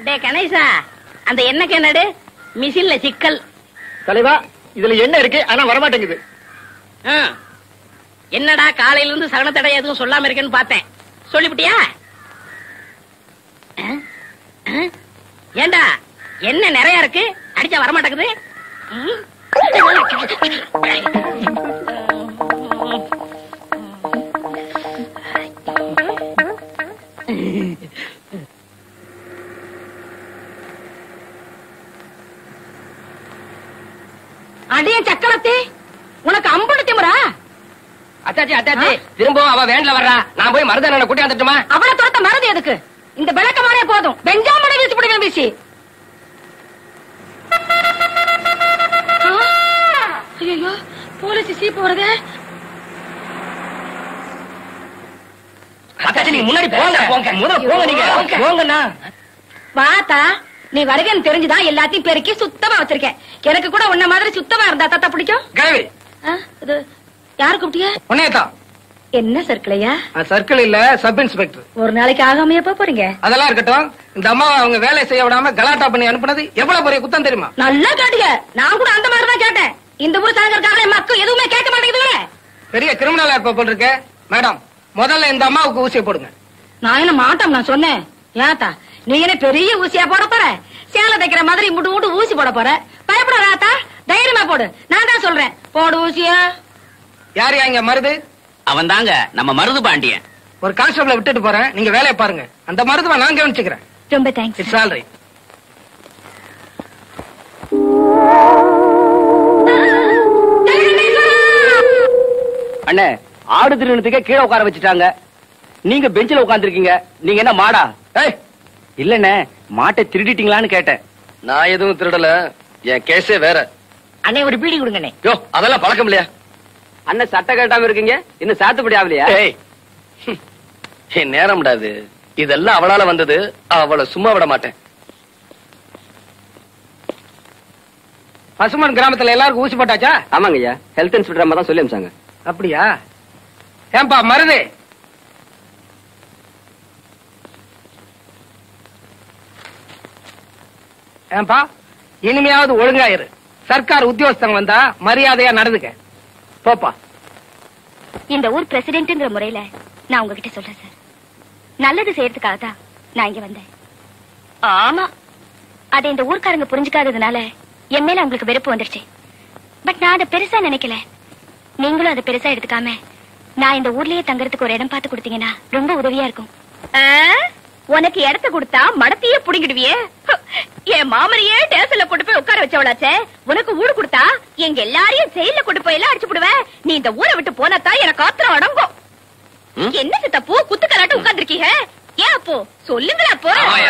டே கணேசா, அந்த எண்ணெய் என்னடு மிஷின்ல சிக்கல். தலைவா, இதுல என்ன இருக்கு ஆனா வரமாட்டேங்குது. என்னடா காலையில இருந்து சகனத்தடை எதுவும் சொல்லாம இருக்கேன்னு பார்த்தேன். சொல்லிவிட்டியா? ஏண்டா என்ன நிறைய இருக்கு, அடிச்சா வரமாட்டேங்குது. அடியே சக்கரத்தி, உனக்கு அம்புடு திமுறா? அத்தாச்சி அத்தாச்சி, திரும்பவும் அவ வேன்ல வர்றா. நான் போய் மருதான கூட்டி வந்துட்டுமா? அவளை தோத்த மருது எதுக்கு? இந்த விளக்கமானே போதும். பெஞ்சாமனை வீசி பிடிவேன் வீசி. ஐயோ, போலீஸ் சீப்பு வருது. அத்தாச்சி நீங்க முன்னாடி போங்க. முதல்ல போங்க. நீங்க போங்கண்ணா. வாத்தா, நீ வருகன்னு தெரிஞ்சுதான் எல்லாத்தையும் பெருக்கி சுத்தமா வச்சிருக்கேன். எனக்கு கூட உன்ன மாதிரி சுத்தமா இருந்தா தாத்தா பிடிக்கும். இது யாரு கூப்பிட்டிய? உன்னையதான். என்ன சர்க்கிளையா? சர்க்கிள் இல்ல, சப் இன்ஸ்பெக்டர். ஒரு நாளைக்கு ஆகாமையா போறீங்க? அதெல்லாம் இருக்கட்டும். இந்த அம்மா அவங்க வேலை செய்ய விடாம கலாட்டா பண்ணி அனுப்புனது எவ்வளவு பெரிய குத்தம் தெரியுமா? நல்லா கேட்டீங்க. நான் கூட அந்த மாதிரி தான் கேட்டேன். இந்த ஊர் சாயங்காலம் மக்கள் எதுவுமே கேட்க மாட்டேங்குது. பெரிய கிரிமினலா இருப்ப போல் இருக்கு. மேடம், முதல்ல இந்த அம்மாவுக்கு ஊசியை போடுங்க. நான் என்ன மாட்டோம் நான் சொன்னேன். ஏத்தா, நீ என்ன பெரிய ஊசியா போட போற? சேலை தைக்கிற மாதிரி முட்டு முட்டு ஊசி போட போற? பயப்பட ஆத்தா, தைரியமா போடு. நான் தான் சொல்றேன், போடு ஊசியா. யார் இங்க மருது? அவன் தாங்க நம்ம மருது பாண்டியன். ஒரு கான்ஸ்டபிளை விட்டுட்டு போறேன், நீங்க வேலையை பாருங்க. அந்த மருதுவை நான் கவனிச்சுக்கிறேன். ரொம்ப தேங்க்ஸ். It's all right. அண்ணே, ஆடு திருநத்துக்கே கீழே உட்கார வச்சுட்டாங்க. நீங்க பெஞ்சில உட்கார்ந்துருக்கீங்க. நீங்க என்ன மாடா? இல்லண்ணே, மாட்டை திருடிட்டீங்களான்னு கேட்டேன். நான் எதுவும் திருடல, என் கேஸே வேற. அண்ணே ஒரு பீடி கொடுங்கண்ணே. யோ, அதெல்லாம் பழக்கம் இல்லையா? அண்ணன் சட்டை கட்டாம இருக்கீங்க, இன்னும் சாத்துப்படி ஆகலையா? என் நேரம் விடாது. இதெல்லாம் அவளால வந்தது, அவளை சும்மா விட மாட்டேன். பசுமன் கிராமத்துல எல்லாருக்கும் ஊசி போட்டாச்சா? ஆமாங்க ஐயா, ஹெல்த் இன்ஸ்பெக்டர் அம்மா தான் சொல்லி அனுப்பிச்சாங்க. அப்படியா? ஏன்பா மருது, ஏன்பா இனிமையாவது ஒழுங்காயிரு. சர்க்கார் உத்தியோகஸ்தங்க வந்தா மரியாதையா நடந்துக்க. போப்பா. இந்த ஊர் பிரசிடென்ட்ங்கிற முறையில நான் உங்ககிட்ட சொல்றேன் சார். நல்லது செய்யறதுக்காக தான் நான் இங்க வந்தேன். ஆமா, அதை இந்த ஊர்க்காரங்க புரிஞ்சுக்காததுனால என் மேல உங்களுக்கு வெறுப்பு வந்துருச்சு. பட் நான் அதை பெருசா நினைக்கல. நீங்களும் அதை பெருசா எடுத்துக்காம நான் இந்த ஊர்லயே தங்கறதுக்கு ஒரு இடம் பார்த்து கொடுத்தீங்கன்னா ரொம்ப உதவியா இருக்கும். உனக்கு இடத்த கொடுத்தா மடத்தையே புடிங்கிடுவியே. என் மாமனையே டேசல்ல கொண்டு போய் உட்கார வச்சவளாச்சே. உனக்கு ஊடு கொடுத்தா எங்க எல்லாரையும் ஜெயில கொண்டு போய் எல்லாம் அடிச்சு விடுவேன். நீ இந்த ஊரை விட்டு போனதான் எனக்கு ஆத்திரம் அடங்கும். என்ன சித்தப்போ குத்து கலாட்டு உட்கார்ந்துருக்கீங்க? ஏன் அப்போ சொல்லுங்களா? அப்போ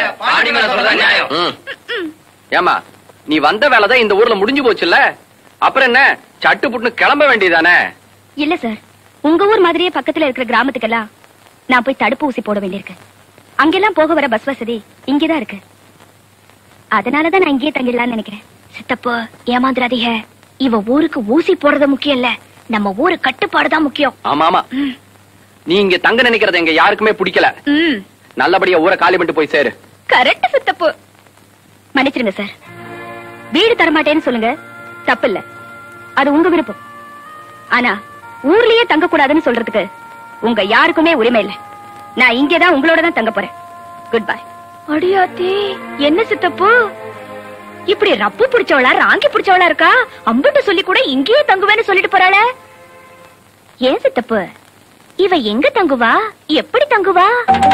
ஏமா, நீ வந்த வேலைதான் இந்த ஊர்ல முடிஞ்சு போச்சுல்ல, அப்புறம் என்ன சட்டு புட்டுன்னு கிளம்ப வேண்டியதானே? இல்ல சார், உங்க ஊர் மாதிரியே பக்கத்துல இருக்கிற கிராமத்துக்கெல்லாம் நான் போய் தடுப்பு ஊசி போட வேண்டியிருக்கு. அங்கெல்லாம் போக வர பஸ் வசதி இங்கதான் இருக்கு. அதனாலதான் நான் இங்கேயே தங்கிடலாம்னு நினைக்கிறேன். சித்தப்போ ஏமாந்துராதீங்க. இவ ஊருக்கு ஊசி போடுறது முக்கியம் இல்ல, நம்ம ஊரு கட்டுப்பாடுதான் முக்கியம். ஆமா ஆமா, நீ இங்க தங்க நினைக்கிறது எங்க யாருக்குமே பிடிக்கல. நல்லபடியா ஊரை காலி பண்ணிட்டு போய் சேரு. கரெக்ட் சித்தப்போ. மன்னிச்சிருங்க சார், வீடு தரமாட்டேன்னு சொல்லுங்க, தப்பு இல்ல, அது உங்க விருப்பம். ஆனா ஊர்லயே தங்க கூடாதுன்னு சொல்றதுக்கு உங்க யாருக்குமே உரிமை இல்ல. நான் இங்கதான் உங்களோட தான் தங்க போறேன். Good bye. அடியாத்தி, என்ன சித்தப்போ இப்படி ரப்பு பிடிச்சவளா ராங்கி பிடிச்சவளா இருக்கா? அம்பிட்டு சொல்லி கூட இங்கேயே தங்குவேன்னு சொல்லிட்டு போறாள. ஏன் சித்தப்பு, இவ எங்க தங்குவா? எப்படி தங்குவா?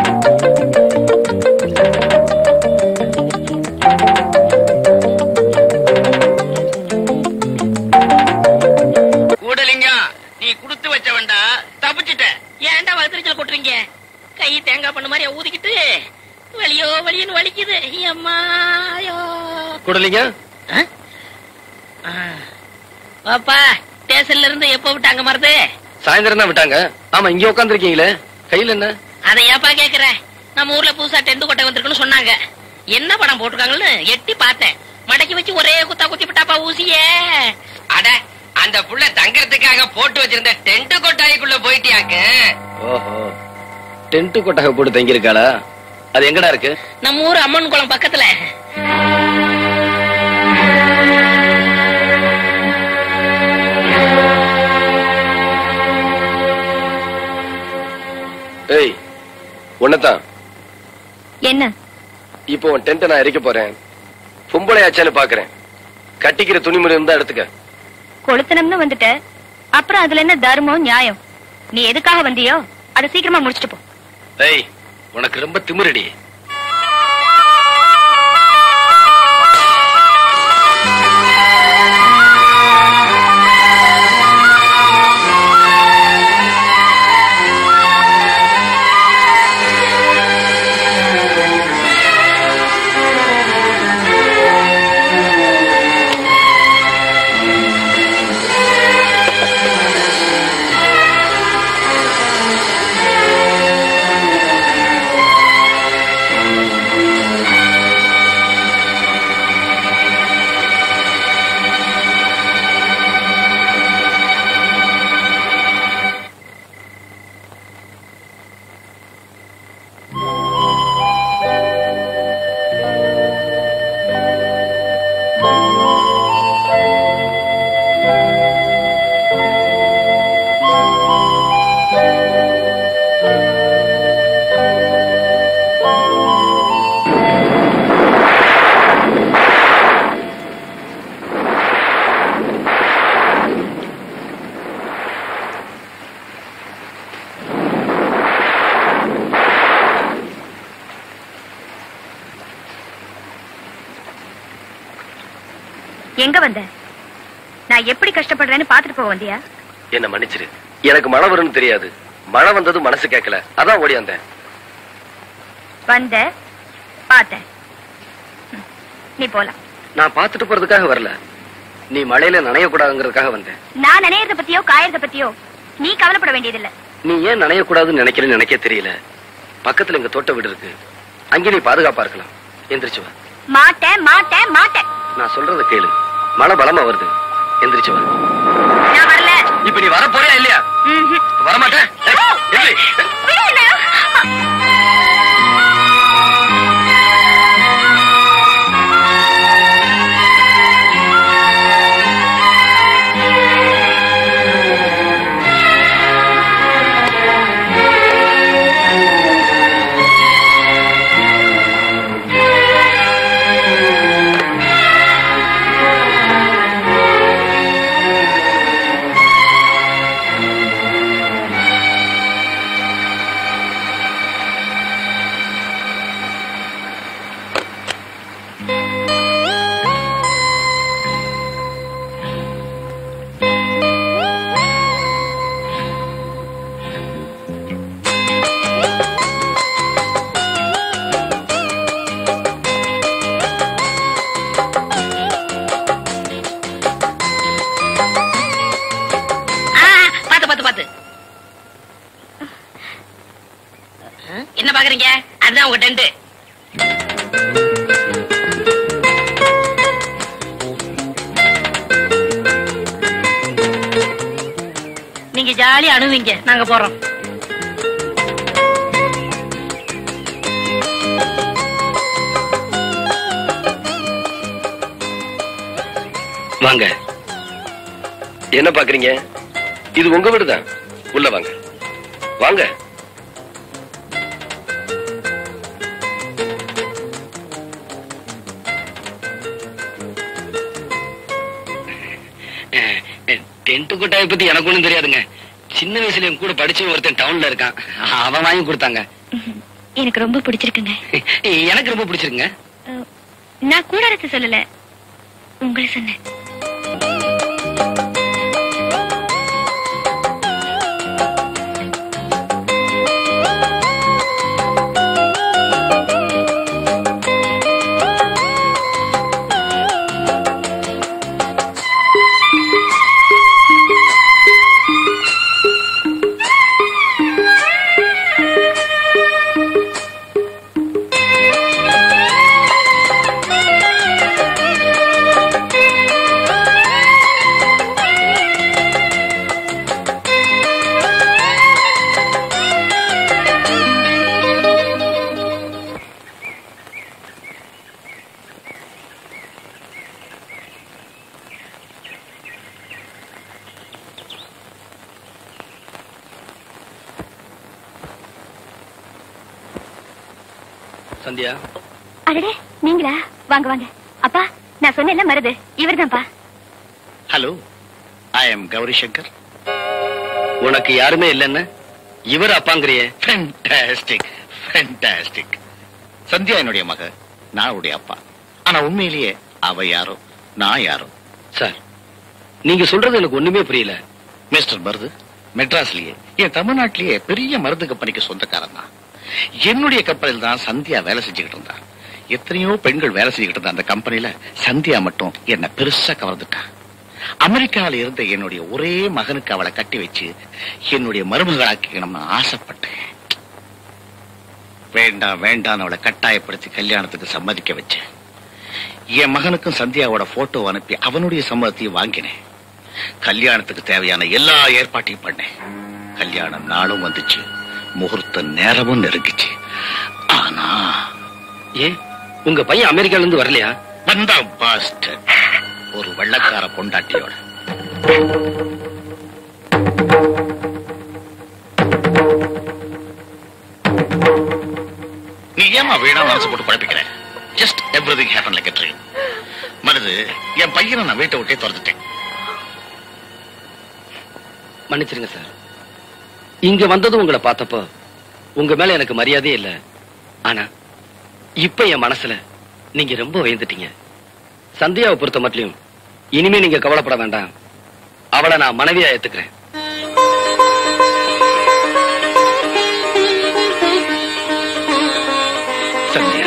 கூடலிங்கம், நீ குடுத்து வச்சவன்டா, தப்பிச்சுட்ட. ஏன்டா வளர்த்துச்சல் கொட்டுறீங்க? கை தேங்காய் பண்ண மாதிரி ஊதிக்கிட்டு வலியோ வலின்னு வலிக்குது. அம்மாயோ குடலிங்க, பாப்பா, ஸ்டேஷன்ல இருந்து எப்ப விட்டாங்க மருது? சாயந்தரம் தான் விட்டாங்க. ஆமா, இங்க உட்காந்துருக்கீங்களே, கையில என்ன? அதை ஏப்பா கேக்குற? நம்ம ஊர்ல புதுசா டென்ட் கொட்டை வந்திருக்குன்னு சொன்னாங்க. என்ன படம் போட்டுருக்காங்கன்னு எட்டி பார்த்தேன். மடக்கி வச்சு ஒரே குத்தா குத்தி விட்டாப்பா ஊசியே. அட, அந்த புள்ள தங்கறதுக்காக போட்டு வச்சிருந்த டென்ட் கொட்டாய்க்குள்ள போயிட்டியாக்க? ஓஹோ, டென்ட் கொட்டாக போட்டு தங்கி இருக்காளா? அது எங்கடா இருக்கு? நம்ம ஊர் அம்மன் குளம் பக்கத்துல. ஏய், உன்னதான். என்ன? இப்போ உன் டென்ட் நான் எரிக்க போறேன். பொம்பளையாச்சான்னு பாக்குறேன். கட்டிக்கிற துணிமுறை இருந்தா எடுத்துக்க. கொளுத்தனம்னு வந்துட்ட, அப்புறம் அதுல என்ன தர்மம் நியாயம்? நீ எதுக்காக வந்தியோ அதை சீக்கிரமா முடிச்சிட்டு போ. ஏய், உனக்கு ரொம்ப திமிரடி. எங்க வந்த? நான் எப்படி கஷ்டப்படுறேன்னு பாத்துட்டு போக வந்தியா? என்ன மன்னிச்சிரு, எனக்கு மழை வரும்னு தெரியாது. மழை வந்தது மனசு கேட்கல, அதான் ஓடி வந்தேன். வந்த பார்த்தேன், நீ போலாம். நான் பாத்துட்டு போறதுக்காக வரல, நீ மழையில நனையக்கூடாதுங்கிறதுக்காக வந்தேன். நான் நனையறத பத்தியோ காயறத பத்தியோ நீ கவலைப்பட வேண்டியதில்லை. நீ ஏன் நனையக்கூடாதுன்னு நினைக்கிறேன்னு எனக்கே தெரியல. பக்கத்துல எங்க தோட்ட வீடு இருக்கு, அங்கே நீ பாதுகாப்பா இருக்கலாம். எந்திரிச்சு வா. மாட்டேன் மாட்டேன் மாட்டேன். நான் சொல்றத கேளு, மழை பலமா வருது. எந்திரிச்சு வா. நான் வரல. இப்ப நீ வர போறியா இல்லையா? வரமாட்டேன். என்ன பாக்குறீங்க? அதுதான் உங்க டென்ட். நீங்க ஜாலியா அணுவீங்க, நாங்க போறோம். வாங்க. என்ன பாக்குறீங்க? இது உங்க வீடுதான். உள்ள வாங்க வாங்க. டென்ட் கொட்டாயை பத்தி எனக்கு ஒண்ணும் தெரியாதுங்க. சின்ன வயசுல என் கூட படிச்ச ஒருத்தன் டவுன்ல இருக்கான், அவன் வாங்கி கொடுத்தாங்க. எனக்கு ரொம்ப பிடிச்சிருக்குங்க. எனக்கு ரொம்ப பிடிச்சிருக்குங்க. நான் கூடாரத்தை சொல்லல, உங்களை சொன்னேன். சந்தியா, அடடே நீங்களா? வாங்க வாங்க. அப்பா நான் சொன்னேன்ல மருது இவர்தான்ப்பா. Hello, I am Gowri Shankar. உனக்கு யாருமே இல்லைன்னு இவர் அப்பாங்கிறியே. Fantastic fantastic. சந்தியா என்னுடைய மக, நான் அவருடைய அப்பா. ஆனா உண்மையிலேயே அவ யாரோ நான் யாரோ. சார், நீங்க சொல்றது எனக்கு ஒண்ணுமே புரியல. மிஸ்டர் மருது மெட்ராஸ்லயே என் தமிழ்நாட்டிலேயே பெரிய மருந்து கம்பெனிக்கு சொந்தக்காரன் தான். என்னுடைய கம்பெனியில் தான் சந்தியா வேலை செஞ்சுக்கிட்டு இருந்தா. எத்தனையோ பெண்கள் வேலை செஞ்சுக்கிட்டு இருந்த அந்த கம்பெனில சந்தியா மட்டும் என்ன பெருசா கவர்ந்துட்டான். அமெரிக்காவில இருந்த என்னுடைய ஒரே மகனுக்கு அவளை கட்டி வச்சு என்னுடைய மருமகளாக்கணும்னு ஆசைப்பட்டேன். வேண்டாம் வேண்டாம் அவளை கட்டாயப்படுத்தி கல்யாணத்துக்கு சம்மதிக்க வச்சேன். என் மகனுக்கும் சந்தியாவோட போட்டோ அனுப்பி அவனுடைய சம்மதத்தையும் வாங்கினேன். கல்யாணத்துக்கு தேவையான எல்லா ஏற்பாட்டையும் பண்ணேன். கல்யாண நாளும் வந்துச்சு, முகூர்த்த நேரமும் நெருங்கிச்சு. ஆனா ஏன் உங்க பையன் அமெரிக்கால இருந்து வரலையா? வந்தா பாஸ்டர், ஒரு வெள்ளக்கார பொண்டாட்டியோட. நீ ஏமா வீணா மனசு போட்டு குழப்பிக்கிற? Just everything happen like a dream. Marudhu, என் பையனை நான் வீட்டை விட்டே துரத்துட்டேன். மன்னிச்சிருங்க சார். இங்க வந்ததும் உங்களை பார்த்தப்போ உங்க மேல எனக்கு மரியாதையே இல்ல. ஆனா இப்ப என் மனசுல நீங்க ரொம்ப உயர்ந்துட்டீங்க. சந்தியாவை பொறுத்த மட்டும் இனிமே நீங்க கவலைப்பட வேண்டாம். அவளை நான் மனைவியா ஏத்துக்கிறேன். Sandhya,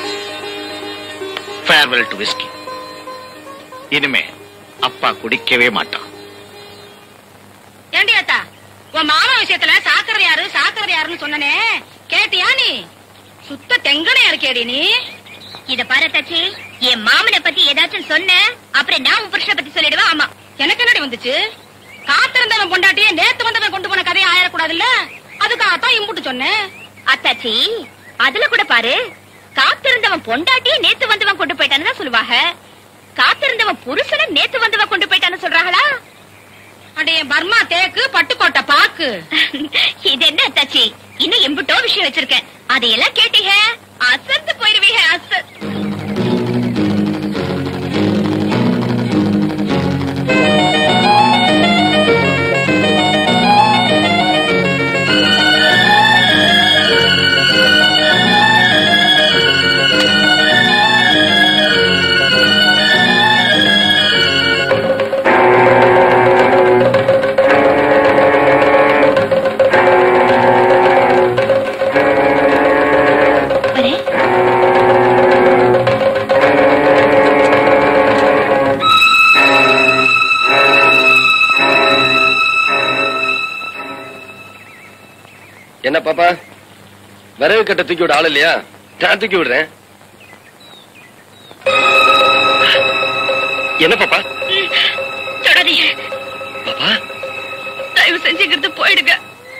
farewell to whisky. இனிமே அப்பா குடிக்கவே மாட்டான். ஏண்டி அத்தா, உன் மாமா விஷயத்துல சாக்கரை யாருன்னு சொன்னனே கேட்டியா? நீ சுத்த தெங்கனையா இருக்கேடி நீ. இத பாரு தச்சி, என் மாமனை பத்தி ஏதாச்சும் சொன்ன அப்புறம் நான் உன் புருஷனை பத்தி சொல்லிடுவேன். ஆமா, எனக்கு என்னடி வந்துச்சு? காத்திருந்தவன் பொண்டாட்டியே நேத்து வந்தவன் கொண்டு போன கதையை ஆயிடக்கூடாதுல்ல, அதுக்காகத்தான் இம்புட்டு சொன்னேன். அத்தாச்சி, அதுல கூட பாரு, காத்திருந்தவன் பொண்டாட்டியே நேத்து வந்தவன் கொண்டு போயிட்டான்னு தான் சொல்லுவாங்க. காத்திருந்தவன் புருஷனை நேத்து வந்தவன் கொண்டு போயிட்டான்னு சொல்றாங்களா? அடே பர்மா தேக்கு பட்டுக்கோட்டை பாக்கு. இது என்ன அத்தாச்சி, இன்னும் எம்புட்டோ விஷயம் வச்சிருக்கேன். அதையெல்லாம் கேட்டீங்க அசத்து போயிருவீங்க. என்ன பாப்பா, விறகு கட்ட தூக்கி விட ஆள் இல்லையா? நான் தூக்கி விடுறேன். என்ன பாப்பா? தொடாதீங்க பாப்பா, தயவு செஞ்சுக்கிறது போயிடுங்க.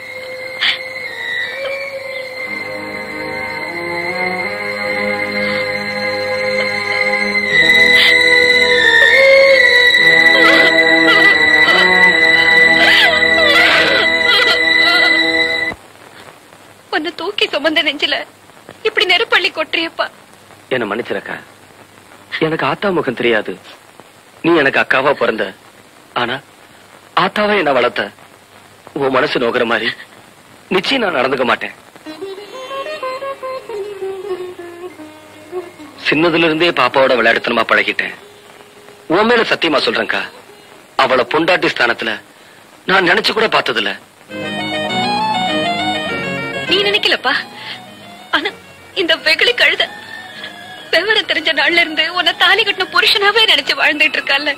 உன்னை தூக்கி சுமந்த நெஞ்சில இப்படி நெருப்பள்ளி கொட்டுறியப்பா. என்ன மன்னிச்சிருக்கா. எனக்கு ஆத்தா முகம் தெரியாது. நீ எனக்கு அக்காவா பிறந்த. ஆனா ஆத்தாவா என்ன வளர்த்த. உன் மனசு நோக்கிற மாதிரி நிச்சயம் நான் நடந்துக்க மாட்டேன். சின்னதுல இருந்தே பாப்பாவோட விளையாடுத்தனமா பழகிட்டேன். உன் மேல சத்தியமா சொல்றேன்க்கா, அவளை பொண்டாட்டி ஸ்தானத்துல நான் நினைச்சு கூட பார்த்ததில்ல. நீ நினைக்கலப்பா, ஆனா இந்த வெகுளி கழுத விவரம் தெரிஞ்ச நாள்ல இருந்து உன்னை தாலி கட்டின புருஷனாவே நினைச்சு வாழ்ந்துட்டு இருக்கல்ல.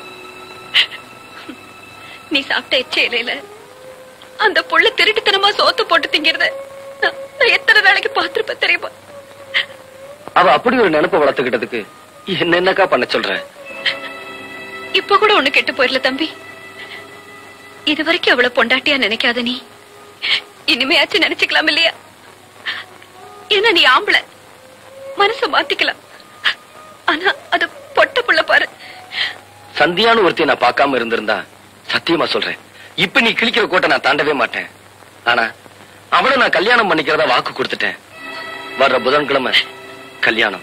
நீ சாப்பிட்ட எச்ச இலையில அந்த புள்ள திருட்டுத்தனமா சோத்து போட்டு திங்கிறத நான் எத்தனை நாளைக்கு பாத்துருப்பேன் தெரியுமா? அவ அப்படி ஒரு நினைப்ப வளர்த்துக்கிட்டதுக்கு என்னக்கா பண்ண சொல்ற? இப்ப கூட ஒண்ணு கெட்டு போயிடல தம்பி. இது வரைக்கும் அவளை பொண்டாட்டியா நினைக்காத நீ இனிமையாச்சும் நினைச்சுக்கலாம் இல்லையா? ஏன்னா நீ ஆம்பளை, மனச மாத்திக்கலாம். ஆனா அது பொட்ட புள்ள பாரு. சந்தியான்னு ஒருத்தைய நான் பார்க்காம இருந்திருந்தா சத்தியமா சொல்றேன், இப்ப நீ கிழிக்கிற கோட்டை நான் தாண்டவே மாட்டேன். ஆனா அவளை நான் கல்யாணம் பண்ணிக்கிறதா வாக்கு கொடுத்துட்டேன். வர்ற புதன்கிழமை கல்யாணம்.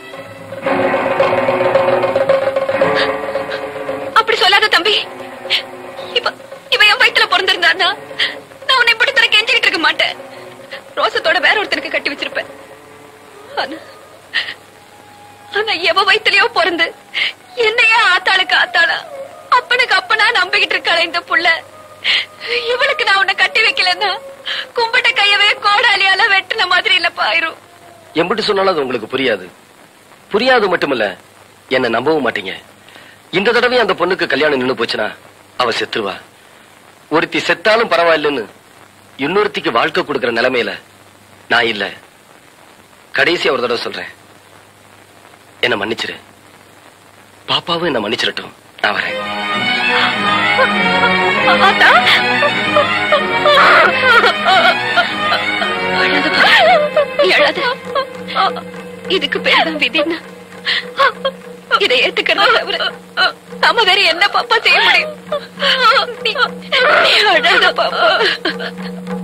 அப்படி சொல்லாத தம்பி. இவ என் வயித்துல பிறந்திருந்தான்னா நான் உன்னை இப்படி தர கெஞ்சிக்கிட்டு இருக்க மாட்டேன். ரோசத்தோட வேற ஒருத்தனுக்கு கட்டி வச்சிருப்பேன். ஆனா எவ வயிற்றுலயோ பிறந்து என்னையே ஆத்தாளுக்கு ஆத்தாளா அப்பனுக்கு அப்பனா நம்பிக்கிட்டு இருக்காளே இந்த புள்ள. இவளுக்கு நான் உன்னை கட்டி வைக்கலன்னா கும்பிட்ட கையவே கோடாலியால வெட்டின மாதிரி இல்ல பாயிரும். எப்படி சொன்னாலும் அது உங்களுக்கு புரியாது. புரியாது மட்டுமல்ல, என்ன நம்பவும் மாட்டீங்க. இந்த தடவை அந்த பொண்ணுக்கு கல்யாணம் நின்னு போச்சுன்னா அவ செத்துருவா. ஒருத்தி செத்தாலும் பரவாயில்லைன்னு இன்னொருத்திக்கு வாழ்க்கை கொடுக்கிற நிலைமையில நான் இல்ல. கடைசி ஒரு தடவை சொல்றேன், என்ன மன்னிச்சிரு. பாப்பாவும் என்ன மன்னிச்சிடட்டும். நான் வரேன். இதுக்கு பேர்தான் விதின்னா இதை ஏத்துக்கிறத தவிர நாம வேற என்ன பாப்பா செய்ய முடியும்? நீ அழாத பாப்பா.